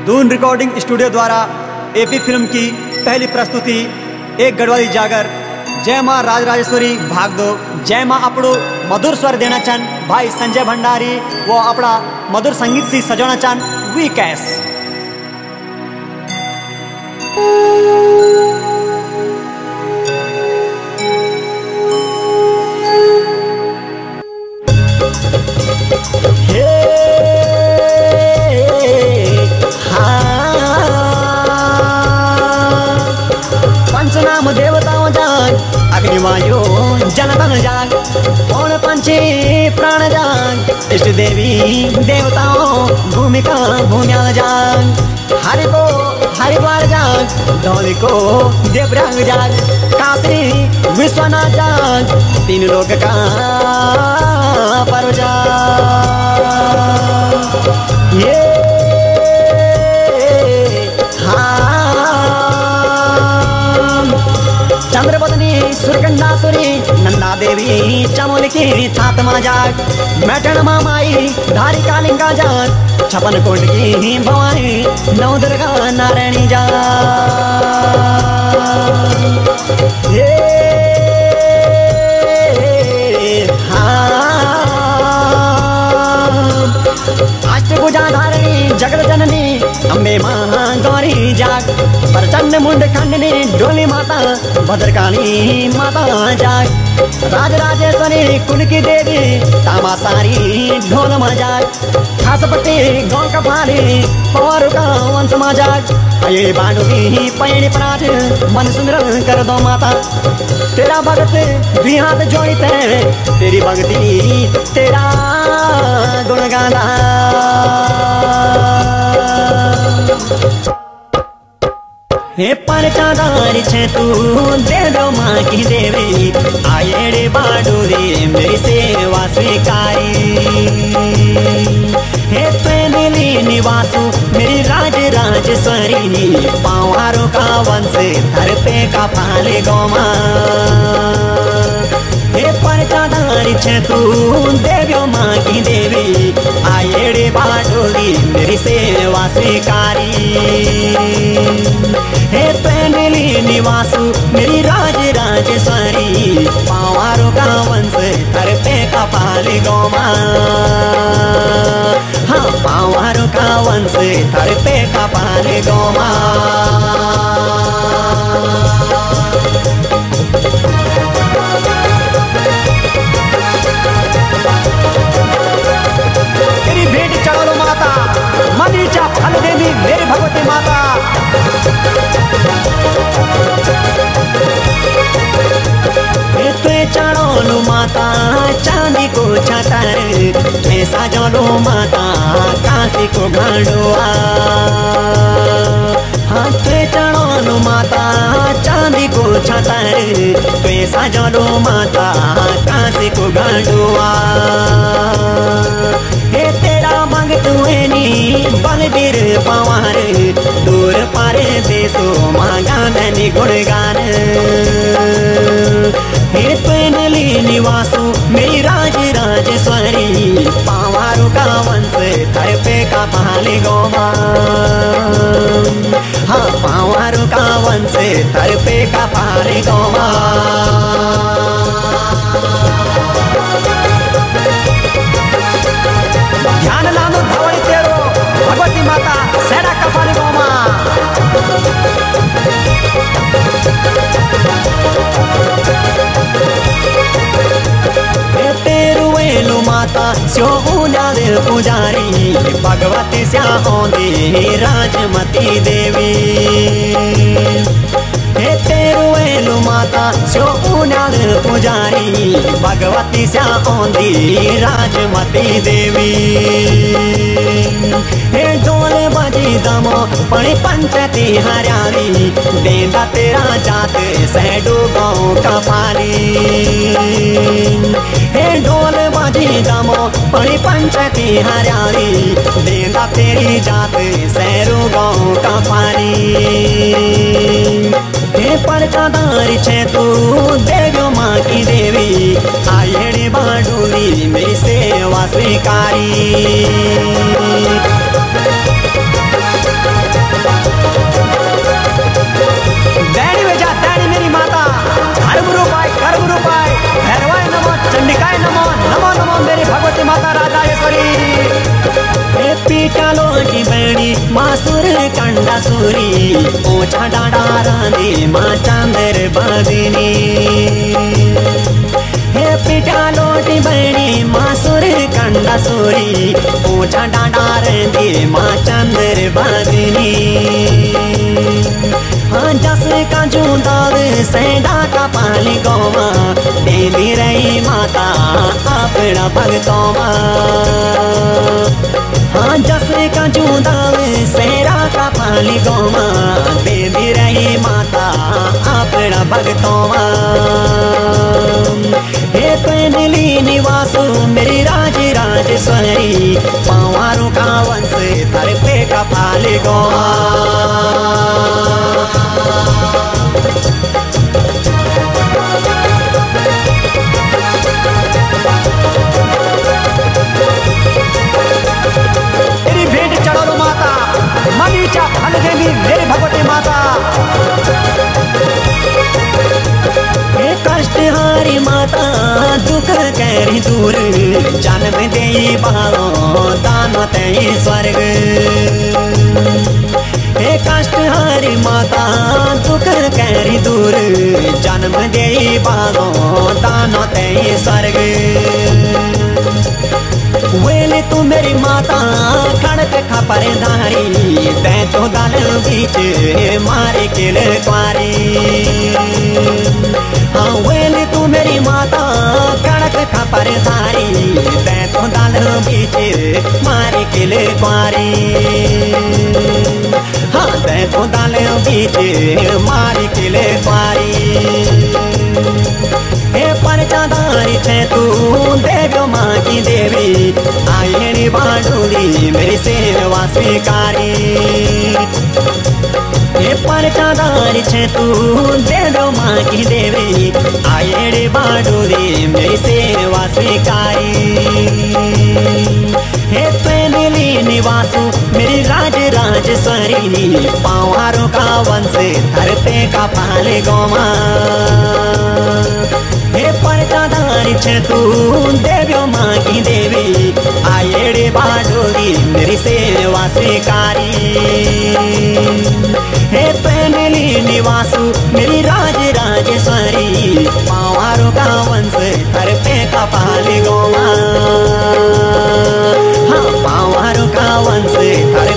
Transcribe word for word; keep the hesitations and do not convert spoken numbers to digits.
Doon recording studio द्वारा AP film की पहली प्रस्तुति एक गढ़वाली जागर। जय माँ राजराजेश्वरी भाग दो। जय माँ अपड़ो मधुर स्वर देना चान भाई संजय भंडारी, वो अपना मधुर संगीत से सजाना चान वी कैस। पंचनाम देवताओं जाग, अग्निवायु जनतन जाग, पौन पंचे प्राण जाग, इष्ट देवी देवताओं भूमिका भूम्याल जाग, हरि को हरिद्वार जाग, धौली को देवराग जाग, काशी विश्वनाथ जाग, तीन लोक का पर्व जाग। ये चंद्रपत्नी सुरकंडासुरी नंदा देवी चमोली की छातमा जाग, मैठण मामाई धारी कालिंगा जाग, छपन कोट की भवानी नौ दुर्गा नारायणी जाग। अष्टभुजा धारिणी जगत जननी अम्बे मां गौरी जाग, प्रचंड मुंड खंडनी डोली माता भद्रकाली माता जाग, राजराजेश्वरी कुल की देवी तामासारी ढोल मजाग, खासपट्टी गाँव का भारी पवार का वंश मजाग, अये बाडू की पैणी पराठ मन सुमिरन कर दो माता, तेरा भगत भी हाथ जोड़ते तेरी भक्ति तेरा गुण गाना। हे परचादारी छे तू दे दो माँ की देवी, आये रे बाडू रे मेरी सेवा स्वीकारी, हे पेनली निवासु मेरी राज राजेश्वरी, पावारों का वंश धर पे का पाले गोमा। हे परचादारी छे तू देव्यो माँ की देवी, आये रे बाडोली मेरी सेवा स्वीकारी, हे पेनली निवासु मेरी राज राजेश्वरी, पावारों का वंश धर पे का पाले गोमा। हाँ पावारों का वंश धर पे का पाले गोमा। तेरी भेंट चढ़ो माता, मनीचा फल देवी मेरी भगवती माता। चढ़ो माता चांदी को छतर, मैं सजलो माता काशी को घाडुआ। हाथ चढ़ो माता चांदी को छतर, मैं सजलो माता काशी को घाडुआ। हे तेरा भगत वेनी बलबीर पवार, दूर पार देशो मागानी गुणगान। हे पेनली निवासु मेरी राज राजेश्वरी, पावारों का वंश धर पे का पाले गोमा। हाँ पावारों का वंश धर पे का पाले गोमा। ध्यान लानो धवड़ी तेरो भगवती माता सेरा का पाले गोमा। तेरुवेलु माता स्यो उन्याल पुजारी, भगवती श्यामोदी राजमती देवी। हे तेरुवेलु माता स्यो उन्याल पुजारी, भगवती श्यामोदी राजमती देवी। हे ढोल बजी दमो पड़ी पंचती हरियाली, देंदा तेरा जात सैडू गाँव का पाली। हे ढोल बजी दमो पड़ी पंचती हरियाली, देंदा तेरी जात सैरू गाँव का पाली। हे परचादारी छे तू देव्यो माँ की देवी, आये रे बाडूली मेरी सेवा स्वीकारी। पीटा लोटी बनी मासुर कंडा सूरी ऊंचा डांडा रांदी माँ चांदर बदनी हे पीटा लोटी बनी मासुर कंडा सूरी ऊंचा डांडा रांदी माँ चांदर बदनी हाँ जस का जूंदाल सैंडा का पाली गोमा देती रही माता अपना भगतों हाँ जस का जूंदाल सैरा का पाली गोमा देती रही माता अपना भगतों हे पैनली निवासु मेरी राज राजेश्वरी पावारों का वंश थर पे का पाली गोमा मेरी भेंट चढ़ो माता मनीचा फल देवी मेरे भगवती माता हे कष्ट हारी माता दुख कैरी दूर जन्म दे बालो दान ते स्वर्ग हे कष्ट हारी माता दुख कैरी दूर जन्म दे बालो दान ते स्वर्ग वेले तू मेरी माता खड़क खपर धारी तै तो दल बीच मारे किल क्वारी हाँ वेले तू मेरी माता खड़क खपर धारी तै तो दल बीच मारे किल क्वारी हाँ तै तो दल बीच मारे किल क्वारी हे परचादारी छे तू देव्यो माँ की देवी आयणी बाडूली मेरी सेवा स्वीकारी हे परचादारी छे तू देव्यो माँ की देवी आयणी बाडूली मेरी सेवा स्वीकारी हे पैनली निवासु मेरी राज राजेश्वरी पावारों का वंश थर पे का पाले गोमा हे परचादारी छे तू देव्यो माँ की देवी आयेड़े बाडोली मेरी सेवा स्वीकारी हे पैनली निवासु मेरी राज राजेश्वरी पावारों का वंश थर पे का पाले गोमा हाँ पावारों का वंश थर